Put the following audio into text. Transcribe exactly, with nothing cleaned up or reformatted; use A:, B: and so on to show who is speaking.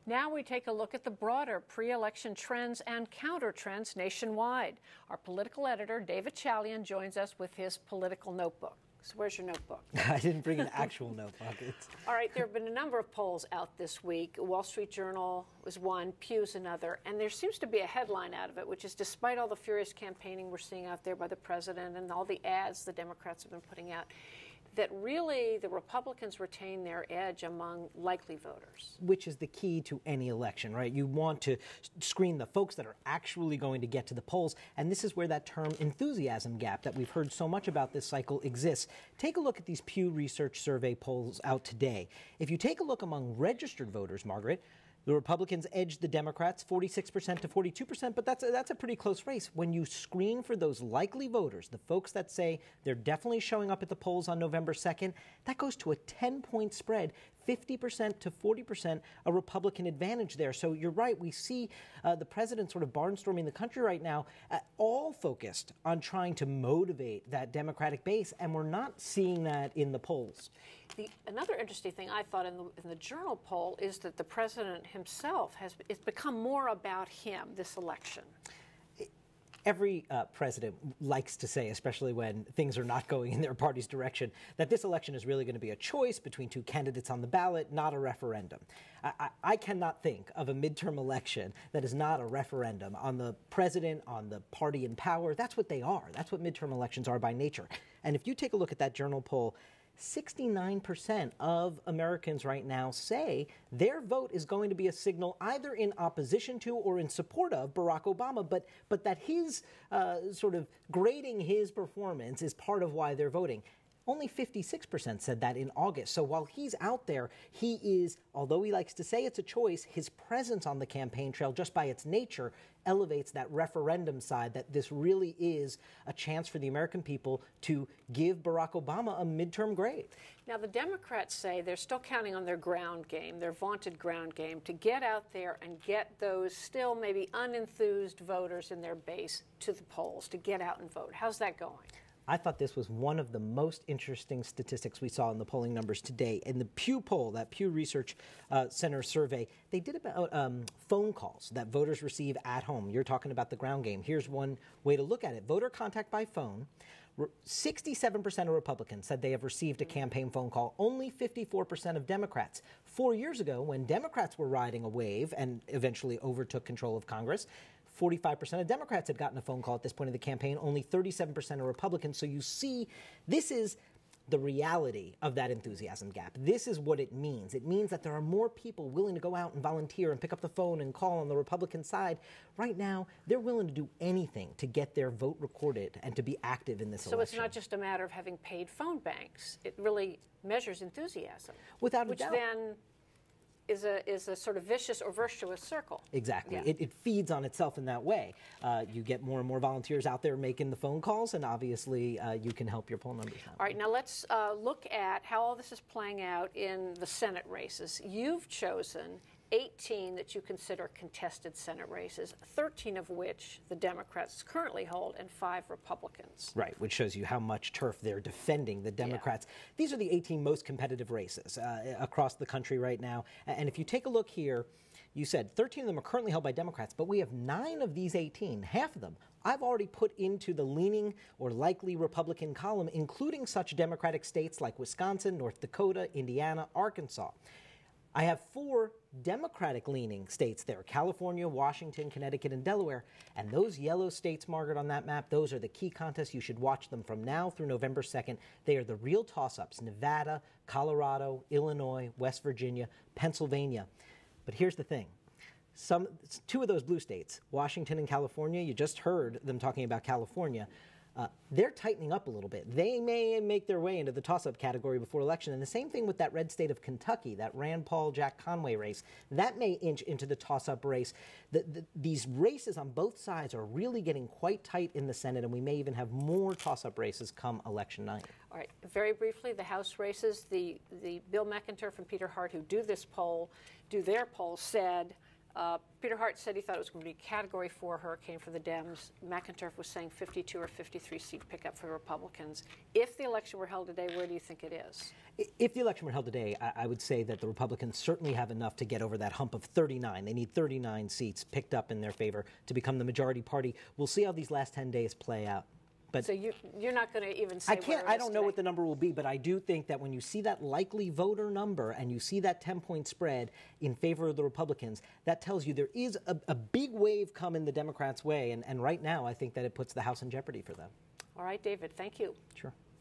A: Now we take a look at the broader pre-election trends and counter-trends nationwide. Our political editor, David Chalian, joins us with his political notebook. So where's your notebook?
B: I didn't bring an actual notebook. It's...
A: All right, there have been a number of polls out this week. Wall Street Journal was one, Pew's another, and there seems to be a headline out of it, which is despite all the furious campaigning we're seeing out there by the president and all the ads the Democrats have been putting out, that really the Republicans retain their edge among likely voters.
B: Which is the key to any election, right? You want to screen the folks that are actually going to get to the polls, and this is where that term enthusiasm gap that we've heard so much about this cycle exists. Take a look at these Pew Research survey polls out today. If you take a look among registered voters, Margaret, the Republicans edged the Democrats forty-six percent to forty-two percent, but that's a, that's a pretty close race. When you screen for those likely voters, the folks that say they're definitely showing up at the polls on November second, that goes to a ten-point spread, fifty percent to forty percent, a Republican advantage there. So you're right, we see uh, the president sort of barnstorming the country right now, uh, all focused on trying to motivate that Democratic base, and we're not seeing that in the polls.
A: The, another interesting thing I thought in the, in the Journal poll is that the president himself has it's become more about him, this election.
B: Every uh, president likes to say, especially when things are not going in their party's direction, that this election is really going to be a choice between two candidates on the ballot, not a referendum. I, I, I cannot think of a midterm election that is not a referendum on the president, on the party in power. That's what they are. That's what midterm elections are by nature. And if you take a look at that Journal poll, sixty-nine percent of Americans right now say their vote is going to be a signal either in opposition to or in support of Barack Obama, but but that his uh, sort of grading his performance is part of why they're voting. Only fifty-six percent said that in August. So while he's out there, he is, although he likes to say it's a choice, his presence on the campaign trail, just by its nature, elevates that referendum side, that this really is a chance for the American people to give Barack Obama a midterm grade.
A: Now, the Democrats say they're still counting on their ground game, their vaunted ground game, to get out there and get those still maybe unenthused voters in their base to the polls, to get out and vote. How's that going?
B: I thought this was one of the most interesting statistics we saw in the polling numbers today. In the Pew poll, that Pew Research uh, Center survey, they did about um, phone calls that voters receive at home. You're talking about the ground game. Here's one way to look at it. Voter contact by phone. sixty-seven percent of Republicans said they have received a campaign phone call. Only fifty-four percent of Democrats. Four years ago, when Democrats were riding a wave and eventually overtook control of Congress, forty-five percent of Democrats had gotten a phone call at this point in the campaign, only thirty-seven percent of Republicans. So you see, this is the reality of that enthusiasm gap. This is what it means. It means that there are more people willing to go out and volunteer and pick up the phone and call on the Republican side. Right now, they're willing to do anything to get their vote recorded and to be active in this
A: so
B: election.
A: So it's not just a matter of having paid phone banks. It really measures enthusiasm.
B: Without a
A: which
B: doubt.
A: Which then is a is a sort of vicious or virtuous circle.
B: Exactly.
A: Yeah.
B: It, it feeds on itself in that way. Uh, you get more and more volunteers out there making the phone calls, and obviously uh, you can help your poll numbers out.
A: All right, now let's uh, look at how all this is playing out in the Senate races. You've chosen eighteen that you consider contested Senate races, thirteen of which the Democrats currently hold and five Republicans.
B: Right, which shows you how much turf they're defending, the Democrats. Yeah. These are the eighteen most competitive races uh, across the country right now. And if you take a look here, you said thirteen of them are currently held by Democrats, but we have nine of these eighteen, half of them, I've already put into the leaning or likely Republican column, including such Democratic states like Wisconsin, North Dakota, Indiana, Arkansas. I have four Democratic-leaning states there, California, Washington, Connecticut, and Delaware. And those yellow states, Margaret, on that map, those are the key contests. You should watch them from now through November second. They are the real toss-ups: Nevada, Colorado, Illinois, West Virginia, Pennsylvania. But here's the thing. Some, two of those blue states, Washington and California, you just heard them talking about California, Uh, they're tightening up a little bit. They may make their way into the toss-up category before election. And the same thing with that red state of Kentucky, that Rand Paul, Jack Conway race. That may inch into the toss-up race. The, the, these races on both sides are really getting quite tight in the Senate, and we may even have more toss-up races come election night.
A: All right. Very briefly, the House races. The, the Bill McIntyre from Peter Hart, who do this poll, do their poll, said Uh, Peter Hart said he thought it was going to be a Category four hurricane for the Dems. McInturf was saying fifty-two or fifty-three seat pickup for the Republicans. If the election were held today, where do you think it is?
B: If the election were held today, I, I would say that the Republicans certainly have enough to get over that hump of thirty-nine. They need thirty-nine seats picked up in their favor to become the majority party. We'll see how these last ten days play out. But
A: so you, you're not going to even say
B: I can't.
A: where it
B: I
A: is
B: don't know
A: today.
B: what the number will be, but I do think that when you see that likely voter number and you see that ten-point spread in favor of the Republicans, that tells you there is a, a big wave coming the Democrats' way. And, and right now, I think that it puts the House in jeopardy for them.
A: All right, David, thank you.
B: Sure.